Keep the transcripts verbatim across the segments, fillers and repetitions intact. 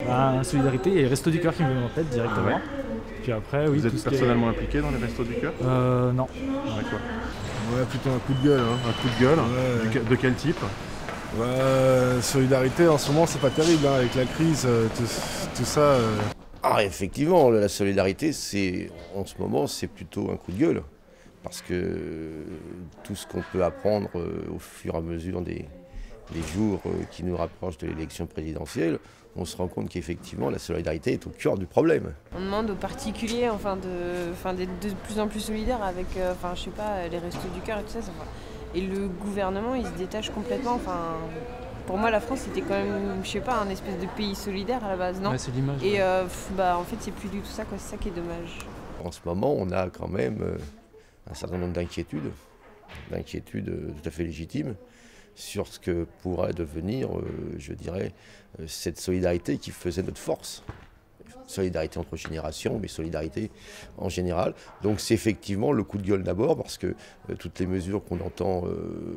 Bah, solidarité, il y a les Restos du Cœur qui me viennent en tête directement. Ah ouais. Puis après, oui. Vous êtes tout ce personnellement qui est... impliqué dans les Restos du Cœur? Euh, non. Ouais, quoi. Ouais, plutôt un coup de gueule. Hein. Un coup de gueule? Ouais. Du, de quel type? Ouais, solidarité, en ce moment, c'est pas terrible, hein, avec la crise, euh, tout, tout ça. Euh... Ah, effectivement, la solidarité, c'est, en ce moment, c'est plutôt un coup de gueule. Parce que tout ce qu'on peut apprendre euh, au fur et à mesure des, des jours euh, qui nous rapprochent de l'élection présidentielle, on se rend compte qu'effectivement, la solidarité est au cœur du problème. On demande aux particuliers enfin, de, enfin, d'être de plus en plus solidaires avec euh, enfin, je sais pas, les Restos du Cœur et tout ça. Enfin, et le gouvernement, il se détache complètement. Enfin, pour moi, la France, c'était quand même, je sais pas, un espèce de pays solidaire à la base, non? Ouais, c'est l'image. Et euh, bah, en fait, c'est plus du tout ça, quoi. C'est ça qui est dommage. En ce moment, on a quand même euh, un certain nombre d'inquiétudes, d'inquiétudes euh, tout à fait légitimes, sur ce que pourrait devenir, euh, je dirais, euh, cette solidarité qui faisait notre force. Solidarité entre générations, mais solidarité en général. Donc c'est effectivement le coup de gueule d'abord, parce que euh, toutes les mesures qu'on entend euh,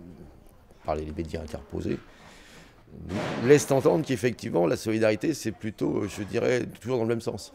par les médias interposés nous laissent entendre qu'effectivement la solidarité, c'est plutôt, je dirais, toujours dans le même sens.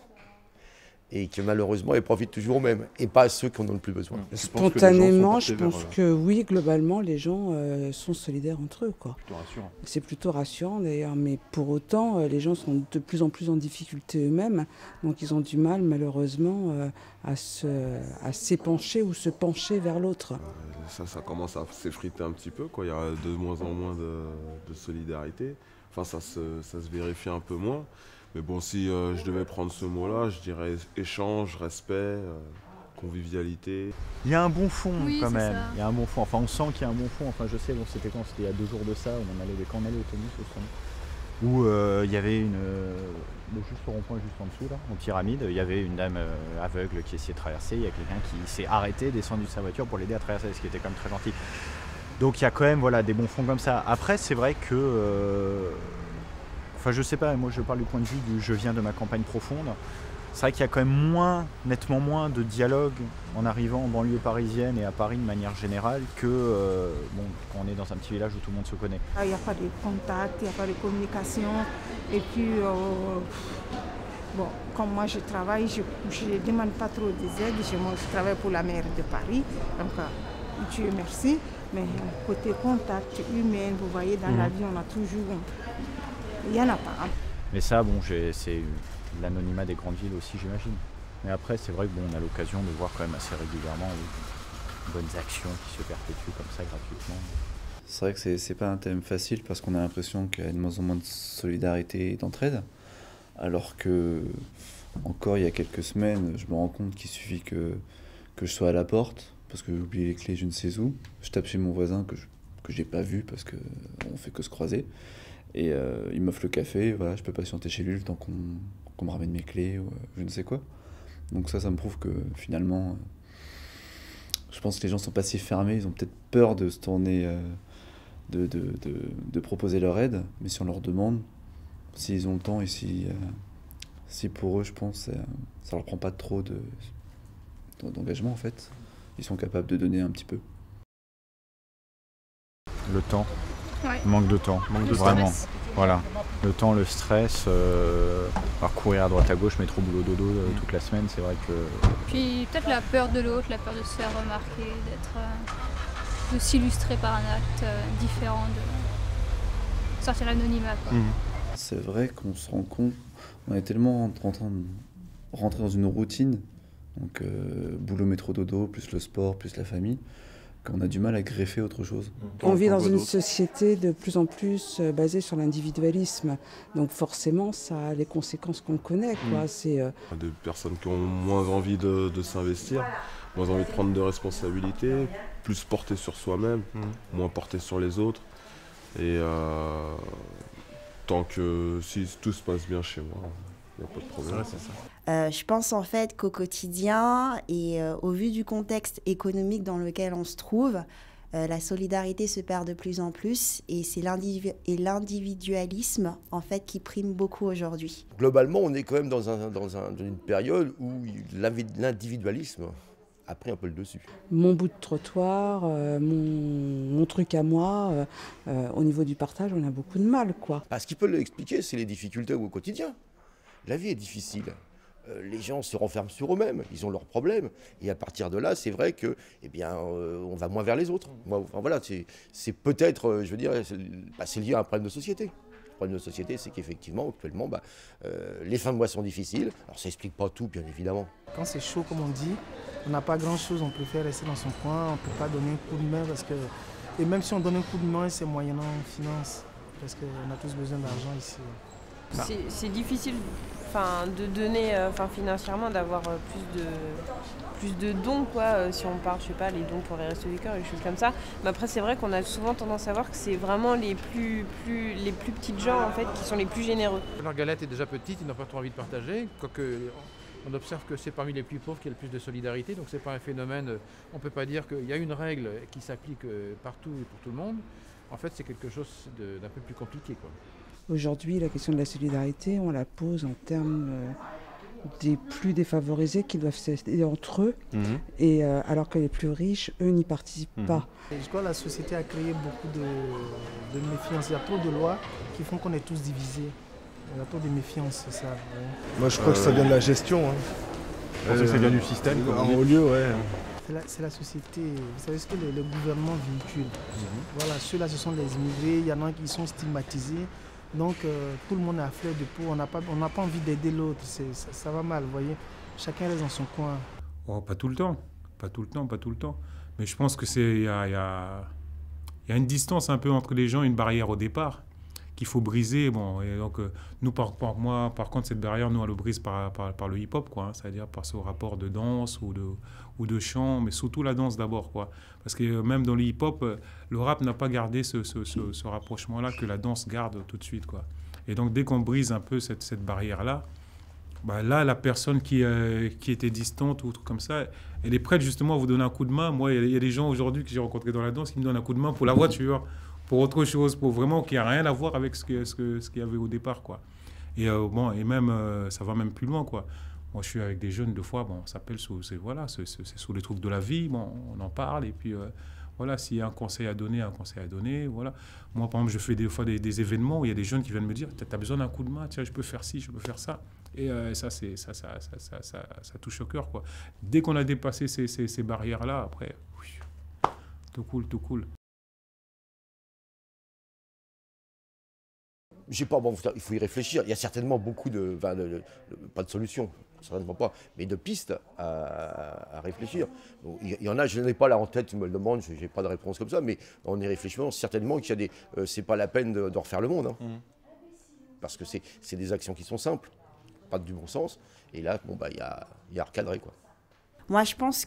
Et que malheureusement, elle profite toujours aux mêmes, et pas à ceux qui en ont le plus besoin. Spontanément, je pense que oui, globalement, les gens euh, sont solidaires entre eux, quoi. Plutôt rassurant. C'est plutôt rassurant d'ailleurs, mais pour autant, euh, les gens sont de plus en plus en difficulté eux-mêmes, donc ils ont du mal malheureusement euh, à se, à s'épancher ou se pencher vers l'autre. Euh, ça, ça commence à s'effriter un petit peu, quoi. Il y a de moins en moins de, de solidarité. Enfin, ça se, ça se vérifie un peu moins. Mais bon, si euh, je devais prendre ce mot-là, je dirais échange, respect, euh, convivialité. Il y a un bon fond oui, quand même. Ça. Il y a un bon fond. Enfin, on sent qu'il y a un bon fond. Enfin, je sais, bon, c'était quand? C'était il y a deux jours de ça. Où on allait quand on allait au tennis au sommet. Où euh, il y avait une, euh, juste au rond-point, juste en dessous là, en pyramide, il y avait une dame euh, aveugle qui essayait de traverser. Il y a quelqu'un qui s'est arrêté, descendu de sa voiture pour l'aider à traverser, ce qui était quand même très gentil. Donc il y a quand même voilà des bons fonds comme ça. Après, c'est vrai que euh, Enfin, je sais pas, moi je parle du point de vue du je viens de ma campagne profonde. C'est vrai qu'il y a quand même moins, nettement moins de dialogue en arrivant en banlieue parisienne et à Paris de manière générale que euh, bon, quand on est dans un petit village où tout le monde se connaît. Il n'y a pas de contact, il n'y a pas de communication. Et puis, euh, bon, comme moi je travaille, je ne demande pas trop des aides. Je, moi, je travaille pour la maire de Paris, donc euh, Dieu merci. Mais côté contact humain, vous voyez, dans mmh. la vie, on a toujours... Il n'y en a pas. Mais ça, bon, c'est l'anonymat des grandes villes aussi, j'imagine. Mais après, c'est vrai que bon, on a l'occasion de voir quand même assez régulièrement de bonnes actions qui se perpétuent comme ça gratuitement. C'est vrai que c'est pas un thème facile parce qu'on a l'impression qu'il y a de moins en moins de solidarité et d'entraide. Alors que, encore il y a quelques semaines, je me rends compte qu'il suffit que, que je sois à la porte parce que j'ai oublié les clés je ne sais où. Je tape chez mon voisin que je que j'ai pas vu parce qu'on fait que se croiser. Et euh, il m'offre le café, voilà, je peux patienter chez lui le temps qu'on qu'on me ramène mes clés ou euh, je ne sais quoi. Donc ça, ça me prouve que finalement, euh, je pense que les gens sont pas si fermés, ils ont peut-être peur de se tourner, euh, de, de, de, de proposer leur aide, mais si on leur demande, s'ils ont le temps et si, euh, si pour eux, je pense, euh, ça leur prend pas trop de, d'engagement en fait, ils sont capables de donner un petit peu. Le temps. Ouais. Manque de temps, Manque de vraiment. Stress. Voilà, le temps, le stress, euh, alors courir à droite à gauche, métro boulot dodo euh, toute la semaine, c'est vrai que. Puis peut-être la peur de l'autre, la peur de se faire remarquer, d'être, euh, de s'illustrer par un acte euh, différent, de sortir l'anonymat. Mmh. C'est vrai qu'on se rend compte, on est tellement en train de rentrer dans une routine, donc euh, boulot, métro dodo, plus le sport, plus la famille, qu'on a du mal à greffer autre chose. On vit dans une société de plus en plus basée sur l'individualisme, donc forcément ça a les conséquences qu'on connaît. Quoi. Mmh. C'est, euh... Des personnes qui ont moins envie de, de s'investir, moins envie de prendre de responsabilités, plus porter sur soi-même, mmh. moins porter sur les autres. Et euh, tant que si tout se passe bien chez moi, il n'y a pas de problème. C'est ça. Euh, je pense en fait qu'au quotidien et euh, au vu du contexte économique dans lequel on se trouve, euh, la solidarité se perd de plus en plus et c'est l'individu- et l'individualisme en fait qui prime beaucoup aujourd'hui. Globalement, on est quand même dans, un, dans, un, dans une période où l'individualisme a pris un peu le dessus. Mon bout de trottoir, euh, mon, mon truc à moi, euh, euh, au niveau du partage, on a beaucoup de mal, quoi. Bah, ce qui peut l'expliquer, c'est les difficultés au quotidien. La vie est difficile. Euh, les gens se renferment sur eux-mêmes, ils ont leurs problèmes. Et à partir de là, c'est vrai que, eh bien, euh, on va moins vers les autres. Moi, enfin, voilà, c'est peut-être, euh, je veux dire, c'est bah, lié à un problème de société. Le problème de société, c'est qu'effectivement, actuellement, bah, euh, les fins de mois sont difficiles. Alors, ça n'explique pas tout, bien évidemment. Quand c'est chaud, comme on dit, on n'a pas grand-chose, on préfère rester dans son coin, on ne peut pas donner un coup de main parce que... Et même si on donne un coup de main, c'est moyennant finance, parce qu'on a tous besoin d'argent ici. C'est difficile enfin, de donner euh, enfin, financièrement, d'avoir euh, plus de, plus de dons, quoi, euh, si on parle, je sais pas, les dons pour les Restos du Cœur, les choses comme ça. Mais après, c'est vrai qu'on a souvent tendance à voir que c'est vraiment les plus, plus, les plus petites gens, en fait, qui sont les plus généreux. Leur galette est déjà petite, ils n'ont pas trop envie de partager, quoique on observe que c'est parmi les plus pauvres qu'il y a le plus de solidarité, donc c'est pas un phénomène, on ne peut pas dire qu'il y a une règle qui s'applique partout et pour tout le monde. En fait, c'est quelque chose d'un peu plus compliqué, quoi. Aujourd'hui, la question de la solidarité, on la pose en termes euh, des plus défavorisés qui doivent s'aider entre eux, mmh. et, euh, alors que les plus riches, eux, n'y participent mmh. pas. Et je crois que la société a créé beaucoup de, de méfiance. Il y a trop de lois qui font qu'on est tous divisés. Il y a trop de méfiance, c'est ça. Ouais. Moi, je crois euh, que ça vient de la gestion. Hein. Je pense euh, que ça vient du système. En haut lieu, ouais. C'est la, la société, vous savez ce que le, le gouvernement véhicule. Mmh. Voilà, ceux-là, ce sont les immigrés, il y en a qui sont stigmatisés. Donc euh, tout le monde est à fleur de peau, on n'a pas, on n'a pas envie d'aider l'autre, ça, ça va mal, vous voyez. Chacun reste dans son coin. Oh, pas tout le temps, pas tout le temps, pas tout le temps. Mais je pense que c'est, il y a, y a, y a une distance un peu entre les gens, une barrière au départ qu'il faut briser. Bon, et donc euh, nous, par, par moi, par contre, cette barrière, nous, on le brise par, par, par le hip-hop, quoi, hein, c'est-à-dire par ce rapport de danse ou de, ou de chant, mais surtout la danse d'abord, quoi. Parce que même dans le hip-hop, le rap n'a pas gardé ce, ce, ce, ce rapprochement-là que la danse garde tout de suite, quoi. Et donc, dès qu'on brise un peu cette, cette barrière-là, bah là, la personne qui, euh, qui était distante ou truc comme ça, elle est prête justement à vous donner un coup de main. Moi, il y, y a des gens aujourd'hui que j'ai rencontrés dans la danse qui me donnent un coup de main pour la voiture, pour autre chose, pour vraiment qu'il n'y a rien à voir avec ce qu'il ce que, ce qu'il y avait au départ, quoi. Et, euh, bon, et même, euh, ça va même plus loin, quoi. Moi, je suis avec des jeunes, deux fois, bon, on s'appelle sous, voilà, c'est sous les trucs de la vie, bon, on en parle, et puis, euh, voilà, s'il y a un conseil à donner, un conseil à donner, voilà. Moi, par exemple, je fais des fois des, des événements où il y a des jeunes qui viennent me dire, tu as besoin d'un coup de main, tiens, je peux faire ci, je peux faire ça. Et euh, ça, c'est, ça, ça, ça, ça, ça, ça touche au cœur, quoi. Dès qu'on a dépassé ces, ces, ces barrières-là, après, oui, tout cool, tout cool. J'ai pas, bon, il faut y réfléchir. Il y a certainement beaucoup de, enfin, de, de, de pas de solutions, certainement pas, mais de pistes à, à réfléchir. Donc, il y en a, je n'en ai pas là en tête, tu me le demandes, je n'ai pas de réponse comme ça, mais on y réfléchit certainement qu'il y a des, euh, c'est pas la peine de, de refaire le monde, hein, mmh. parce que c'est des actions qui sont simples, pas du bon sens, et là, bon bah, il y a, y a à recadrer, quoi. Moi, je pense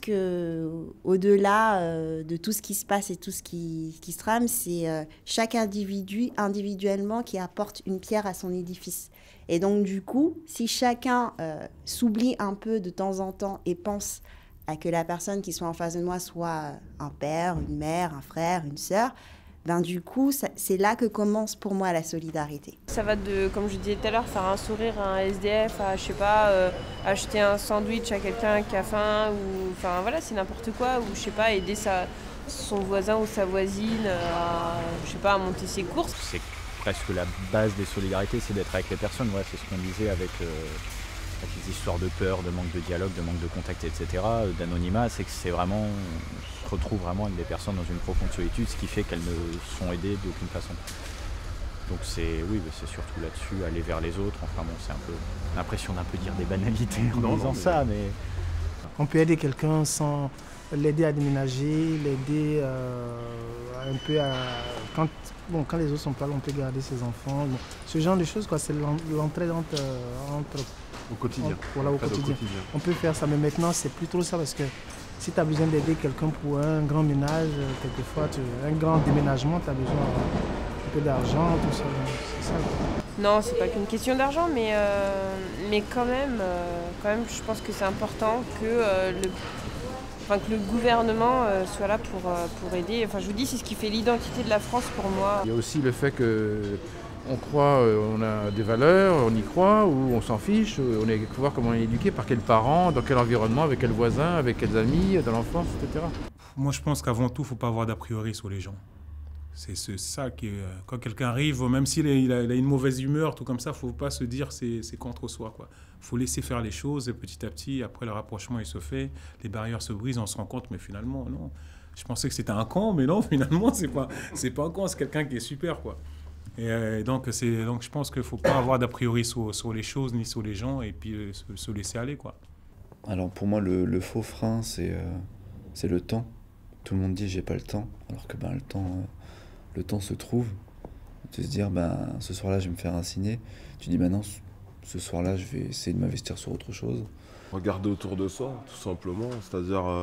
qu'au-delà euh, de tout ce qui se passe et tout ce qui, qui se trame, c'est euh, chaque individu, individuellement, qui apporte une pierre à son édifice. Et donc, du coup, si chacun euh, s'oublie un peu de temps en temps et pense à que la personne qui soit en face de moi soit un père, une mère, un frère, une sœur, ben du coup, c'est là que commence pour moi la solidarité. Ça va de, comme je disais tout à l'heure, faire un sourire à un S D F, à, je sais pas, euh, acheter un sandwich à quelqu'un qui a faim, ou, enfin voilà, c'est n'importe quoi, ou je sais pas, aider sa, son voisin ou sa voisine à, je sais pas, à monter ses courses. C'est presque la base des solidarités, c'est d'être avec les personnes, ouais, c'est ce qu'on disait avec, euh, avec les histoires de peur, de manque de dialogue, de manque de contact, et cetera, d'anonymat, c'est que c'est vraiment... se retrouvent vraiment avec des personnes dans une profonde solitude, ce qui fait qu'elles ne sont aidées d'aucune façon. Donc c'est, oui, c'est surtout là-dessus, aller vers les autres. Enfin bon, c'est un peu l'impression d'un peu dire des banalités en non, disant non, mais... ça, mais... On peut aider quelqu'un sans l'aider à déménager, l'aider euh, un peu à... Quand, bon, quand les autres sont pas là, on peut garder ses enfants. Bon, ce genre de choses, quoi, c'est l'entraide entre, entre... Au quotidien. Entre, voilà, au quotidien. au quotidien. On peut faire ça, mais maintenant, c'est plus trop ça parce que si tu as besoin d'aider quelqu'un pour un grand ménage, quelquefois, tu, un grand déménagement, tu as besoin un peu d'argent, tout ça. C'est ça. Non, c'est pas qu'une question d'argent, mais, euh, mais quand, même, euh, quand même, je pense que c'est important que, euh, le, enfin, que le gouvernement euh, soit là pour, euh, pour aider. Enfin, je vous dis, c'est ce qui fait l'identité de la France pour moi. Il y a aussi le fait que on croit, on a des valeurs, on y croit, ou on s'en fiche, on est, faut voir comment on est éduqué, par quels parents, dans quel environnement, avec quels voisins, avec quels amis, dans l'enfance, et cetera. Moi, je pense qu'avant tout, il ne faut pas avoir d'a priori sur les gens. C'est ça qui, quand quelqu'un arrive, même s'il il a, il a une mauvaise humeur, tout comme ça, il ne faut pas se dire c'est c'est contre soi, quoi. Il faut laisser faire les choses et petit à petit, après le rapprochement il se fait, les barrières se brisent, on se rend compte, mais finalement, non. Je pensais que c'était un con, mais non, finalement, c'est pas, c'est pas un con, c'est quelqu'un qui est super, quoi. Et euh, donc, c'est, donc, je pense qu'il ne faut pas avoir d'a priori sur, sur les choses ni sur les gens et puis euh, se, se laisser aller, quoi. Alors, pour moi, le, le faux frein, c'est euh, c'est le temps. Tout le monde dit j'ai pas le temps, alors que ben, le temps... Euh, le temps se trouve, de se dire ben, ce soir-là je vais me faire un ciné, tu dis maintenant ben ce soir-là je vais essayer de m'investir sur autre chose. Regarder autour de soi, tout simplement, c'est-à-dire euh,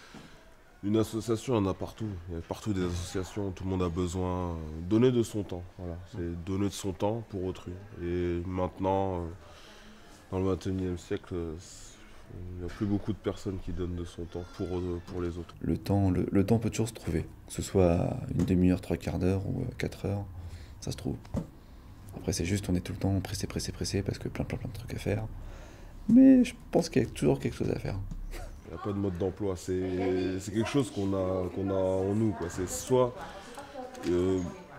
une association, il y en a partout, il y a partout des associations, tout le monde a besoin, euh, donner de son temps, voilà, c'est donner de son temps pour autrui. Et maintenant, euh, dans le vingt et unième siècle, euh, il n'y a plus beaucoup de personnes qui donnent de son temps pour, pour les autres. Le temps, le, le temps peut toujours se trouver, que ce soit une demi-heure, trois quarts d'heure ou quatre heures, ça se trouve. Après c'est juste, on est tout le temps pressé, pressé, pressé, parce que plein, plein, plein de trucs à faire. Mais je pense qu'il y a toujours quelque chose à faire. Il n'y a pas de mode d'emploi, c'est quelque chose qu'on a, qu'on a en nous, quoi. C'est soit euh,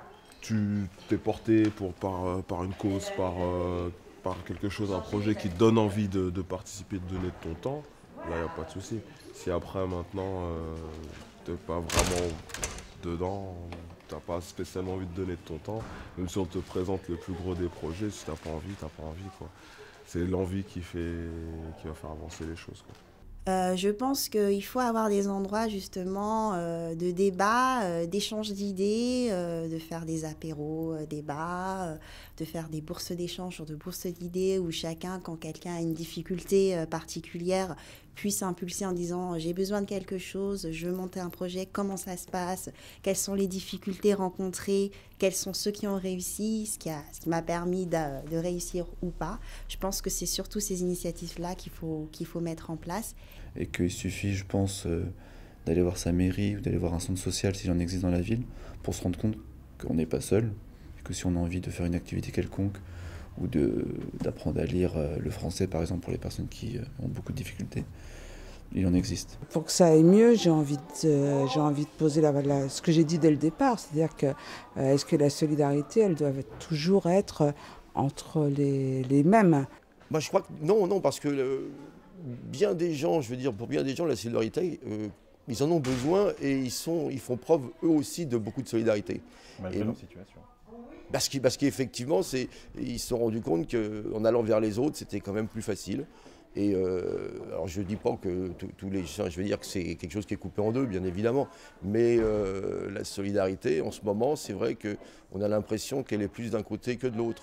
tu t'es porté pour, par, par une cause, par... Euh, par quelque chose, un projet qui te donne envie de, de participer, de donner de ton temps, là, il n'y a pas de souci. Si après, maintenant, euh, tu n'es pas vraiment dedans, tu n'as pas spécialement envie de donner de ton temps, même si on te présente le plus gros des projets, si tu n'as pas envie, tu n'as pas envie, quoi. C'est l'envie qui, fait, qui va faire avancer les choses, quoi. Euh, je pense qu'il faut avoir des endroits justement euh, de débat, euh, d'échange d'idées, euh, de faire des apéros, euh, débats, euh, de faire des bourses d'échange ou de bourses d'idées où chacun, quand quelqu'un a une difficulté euh, particulière, puisse impulser en disant j'ai besoin de quelque chose, je veux monter un projet, comment ça se passe, quelles sont les difficultés rencontrées, quels sont ceux qui ont réussi, ce qui a, ce qui m'a permis de, de réussir ou pas. Je pense que c'est surtout ces initiatives-là qu'il faut, qu'il faut mettre en place. Et qu'il suffit, je pense, euh, d'aller voir sa mairie ou d'aller voir un centre social s'il en existe dans la ville pour se rendre compte qu'on n'est pas seul et que si on a envie de faire une activité quelconque ou d'apprendre à lire euh, le français, par exemple, pour les personnes qui euh, ont beaucoup de difficultés, il en existe. Pour que ça aille mieux, j'ai envie de, euh, j'ai envie de poser la, la, ce que j'ai dit dès le départ, c'est-à-dire que euh, est-ce que la solidarité, elle doit toujours être entre les, les mêmes? Moi, je crois que non, non, parce que euh, bien des gens, je veux dire, pour bien des gens, la solidarité, euh, ils en ont besoin et ils, sont, ils font preuve eux aussi de beaucoup de solidarité. Malgré et, leur situation. Parce qu'effectivement, ils se sont rendus compte qu'en allant vers les autres, c'était quand même plus facile. Et euh, alors je ne dis pas que tous les gens, je veux dire que c'est quelque chose qui est coupé en deux, bien évidemment, mais euh, la solidarité, en ce moment, c'est vrai qu'on a l'impression qu'elle est plus d'un côté que de l'autre.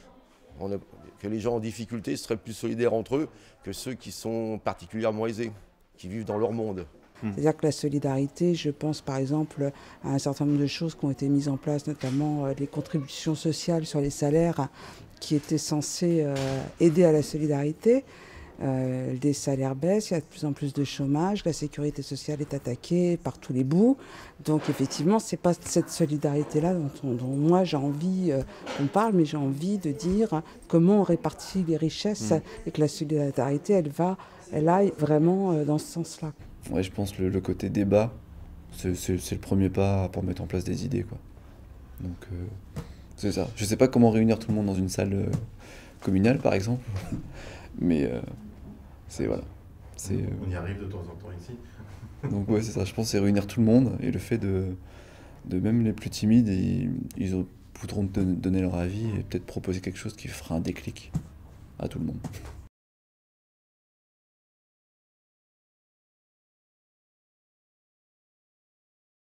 Que les gens en difficulté seraient plus solidaires entre eux que ceux qui sont particulièrement aisés, qui vivent dans leur monde. C'est-à-dire que la solidarité, je pense par exemple à un certain nombre de choses qui ont été mises en place, notamment les contributions sociales sur les salaires qui étaient censées euh, aider à la solidarité. Euh, les salaires baissent, il y a de plus en plus de chômage, la sécurité sociale est attaquée par tous les bouts. Donc effectivement, c'est pas cette solidarité-là dont, on, dont moi j'ai envie euh, qu'on parle, mais j'ai envie de dire comment on répartit les richesses mmh. et que la solidarité, elle va, elle aille vraiment euh, dans ce sens-là. Ouais, je pense que le, le côté débat, c'est le premier pas pour mettre en place des idées, quoi. Donc euh, c'est ça. Je sais pas comment réunir tout le monde dans une salle euh, communale, par exemple, mais euh, c'est voilà. Euh... On y arrive de temps en temps ici. Donc ouais, c'est ça. Je pense que c'est réunir tout le monde et le fait de, de même les plus timides, ils, ils voudront donner leur avis et peut-être proposer quelque chose qui fera un déclic à tout le monde.